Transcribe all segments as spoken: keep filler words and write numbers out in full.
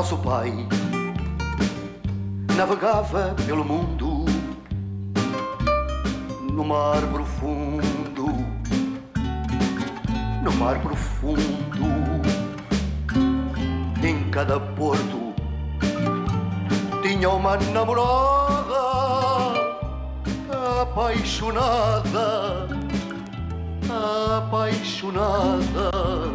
Nosso pai navegava pelo mundo no mar profundo, no mar profundo. Em cada porto tinha uma namorada apaixonada, apaixonada.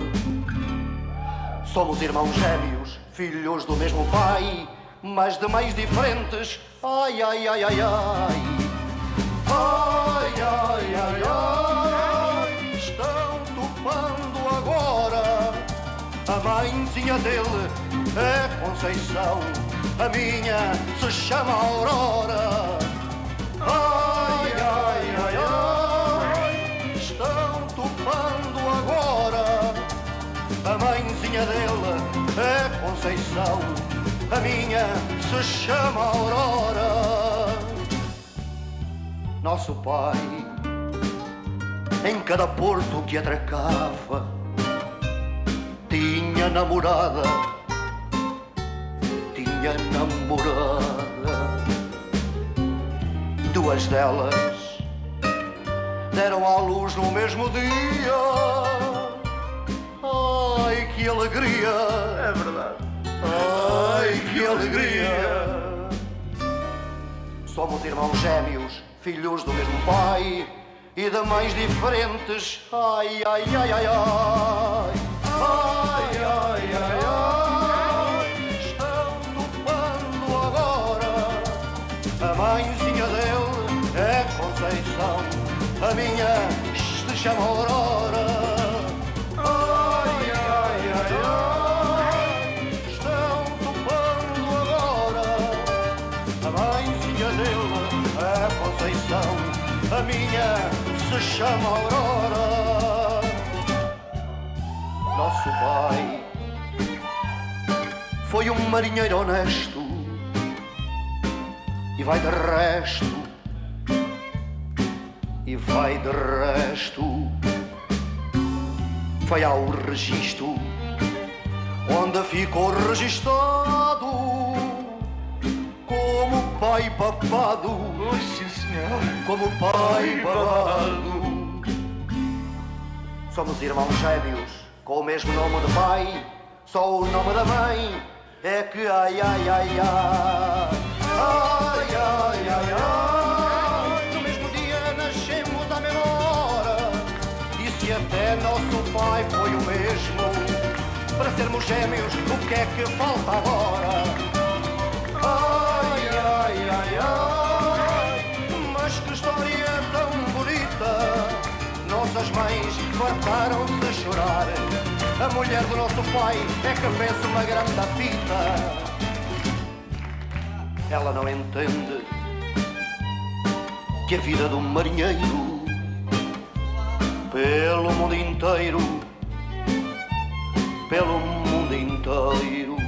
Somos irmãos gêmeos, filhos do mesmo pai, mas de mães diferentes. Ai, ai, ai, ai, ai. Ai, ai, ai, ai. Estão topando agora. A mãezinha dele é Conceição, a minha se chama Aurora. Ai, ai, ai, ai. Estão topando agora. A mãezinha dele é Conceição, a minha se chama Aurora. Nosso pai, em cada porto que atracava, tinha namorada, tinha namorada. Duas delas deram à luz no mesmo dia. Ai, que alegria! É verdade. Ai, que alegria! Somos irmãos gêmeos, filhos do mesmo pai e de mães diferentes. Ai, ai, ai, ai, ai. Ai, ai, ai, ai. Estão topando agora. A mãezinha dele é Conceição, a minha se chama Aurora. Ai, ai, ai, ai. Estão topando agora. A mãezinha dele é Conceição, a minha se chama Aurora. Nosso pai foi um marinheiro honesto e vai de resto, e vai de resto. Foi ao registro onde ficou registado como pai babado. Oh, sim, senhor. Como pai babado. Somos irmãos gêmeos com o mesmo nome de pai, só o nome da mãe é que ai, ai, ai, ai. Ai, ai, ai, ai. No mesmo dia nascemos à mesma hora, e se até nosso pai foi o mesmo, para sermos gêmeos o que é que falta agora? Ai, ai, ai, ai. Mas que história tão bonita. Nossas mães fartaram-se de chorar. A mulher do nosso pai é que fez uma grande fita. Ela não entende que a vida do marinheiro pelo mundo inteiro, pelo mundo inteiro,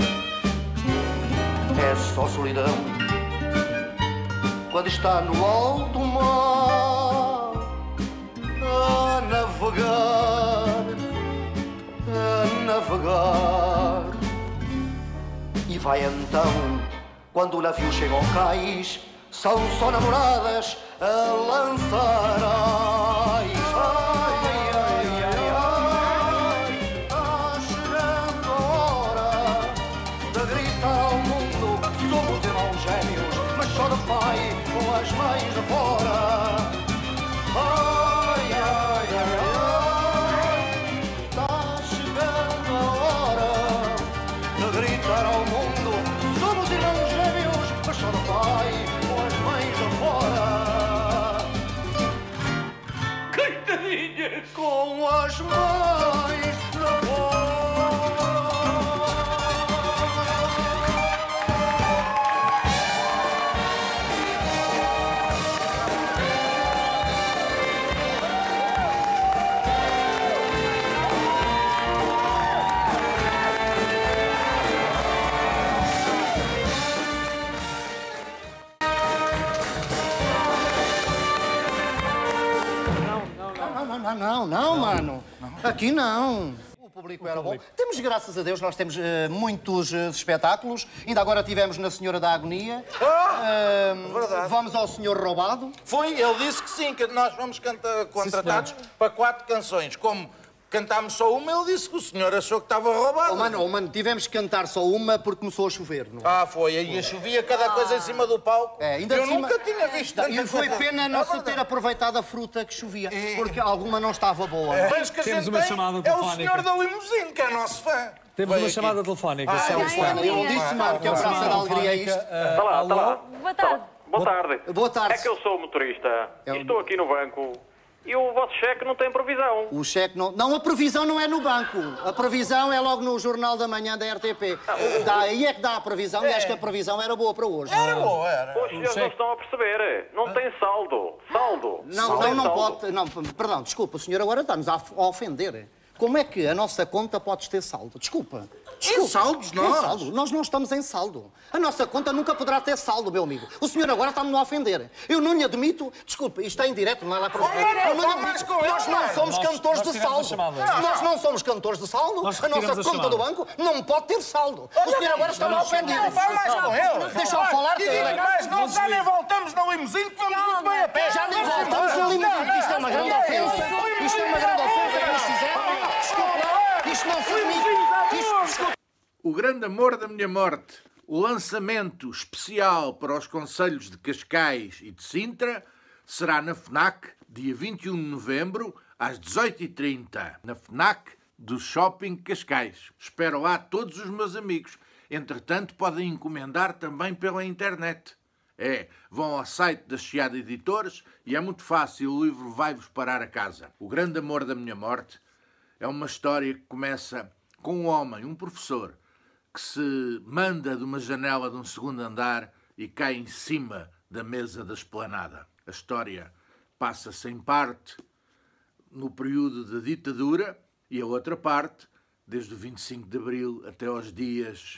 é só solidão quando está no alto mar a navegar, a navegar. E vai então, quando o navio chega ao cais, são só namoradas a lançar ais. Ai, ai, ai, ai. Está chegando a hora de gritar ao mundo: somos irmãos gêmeos, mas só de pai com as mães de fora. Ai, ai, ai, ai. Está chegando a hora de gritar ao mundo: somos irmãos gêmeos, mas só de pai com as mães de fora. Coitadinhas! Com as mães de fora. Não, não, não, mano. Aqui não. O público era bom. Temos, graças a Deus, nós temos uh, muitos uh, espetáculos. Ainda agora tivemos na Senhora da Agonia. Ah, uh, verdade. Vamos ao Senhor Roubado. Foi, ele disse que sim, que nós vamos cantar, contratados sim, para quatro canções. Como cantámos só uma, ele disse que o senhor achou que estava roubado. Oh, mano, oh, mano, tivemos que cantar só uma porque começou a chover. Não? Ah, foi. Aí chovia cada coisa em cima do palco. É, ainda Eu cima... nunca tinha visto tanta E foi coisa. pena não É se ter aproveitado a fruta que chovia, porque alguma não estava boa. É. Mas que a Temos gente uma tem chamada é o telefónica. senhor da limusine, que é nosso fã. Temos Veio uma aqui. chamada telefónica. Ah, São é, os fãs. Eu disse, mano, que é o Praça da Alegria é isto. Uh, Tá lá, alô? tá lá. Boa tarde. Boa tarde. Boa tarde. É que eu sou motorista É o- e estou aqui no banco e o vosso cheque não tem provisão. O cheque não... Não, a previsão não é no banco. A previsão é logo no Jornal da Manhã da R T P. Dá, aí é que dá a previsão e acho que a previsão era boa para hoje. Era boa, era. Os senhores não estão a perceber. Não tem saldo. Saldo. Não, tem não, não saldo. pode... Não, perdão, desculpa, o senhor agora está-nos a a ofender. Como é que a nossa conta pode ter saldo? Desculpa. Desculpa. Em saldos, Em nós? saldo. Nós não estamos em saldo. A nossa conta nunca poderá ter saldo, meu amigo. O senhor agora está-me a ofender. Eu não lhe admito... Desculpa, isto está em direto, não é lá para... Oh, não, Eu fala lhe mais admito. com ele, Nós não mano. somos Nós- cantores nós de tiramos a saldo. chamada. Nós não somos cantores de saldo. Nós A nossa retiramos a conta chamada. do banco não pode ter saldo. O senhor agora está-me a ofender. Não, fala mais com ele. Deixa-me falar, E diga mais, não, já nem voltamos na limusine, que vamos muito bem a pé. Já nem voltamos a limusine. Isto é uma grande ofensa. Isto é uma grande ofensa que nos fizeram. Desculpe lá. Isto não se permite. Isto, desculpe. O Grande Amor da Minha Morte, o lançamento especial para os concelhos de Cascais e de Sintra, será na FNAC, dia vinte e um de novembro, às dezoito e trinta, na FNAC do Shopping Cascais. Espero lá todos os meus amigos. Entretanto, podem encomendar também pela internet. É, vão ao site da Chiado Editores e é muito fácil, o livro vai-vos parar a casa. O Grande Amor da Minha Morte é uma história que começa com um homem, um professor, que se manda de uma janela de um segundo andar e cai em cima da mesa da esplanada. A história passa-se em parte no período da ditadura e a outra parte desde o vinte e cinco de abril até aos dias,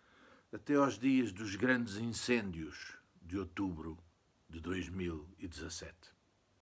até aos dias dos grandes incêndios de outubro de dois mil e dezassete.